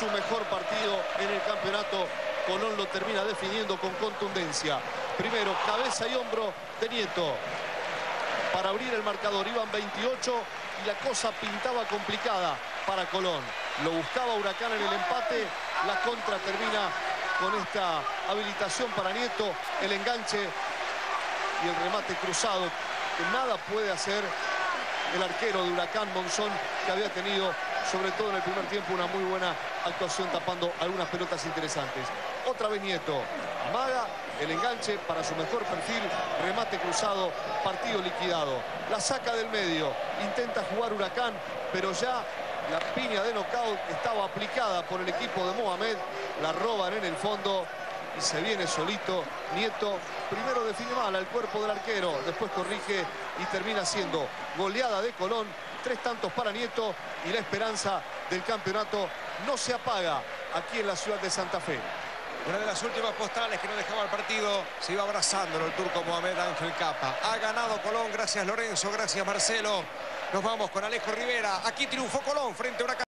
su mejor partido en el campeonato. Colón lo termina definiendo con contundencia. Primero, cabeza y hombro de Nieto para abrir el marcador. Iban 28 y la cosa pintaba complicada para Colón. Lo buscaba Huracán en el empate. La contra termina con esta habilitación para Nieto. El enganche y el remate cruzado, que nada puede hacer el arquero de Huracán, Monzón, que había tenido, sobre todo en el primer tiempo, una muy buena actuación tapando algunas pelotas interesantes. Otra vez Nieto amaga el enganche para su mejor perfil, remate cruzado, partido liquidado. La saca del medio, intenta jugar Huracán, pero ya la piña de knockout estaba aplicada por el equipo de Mohamed. La roban en el fondo y se viene solito Nieto. Primero define mal al cuerpo del arquero, después corrige y termina siendo goleada de Colón. 3 tantos para Nieto y la esperanza del campeonato no se apaga aquí en la ciudad de Santa Fe. Una de las últimas postales que no dejaba el partido, se iba abrazándolo el turco Mohamed Ángel Capa. Ha ganado Colón, gracias Lorenzo, gracias Marcelo. Nos vamos con Alejo Rivera. Aquí triunfó Colón frente a Huracán.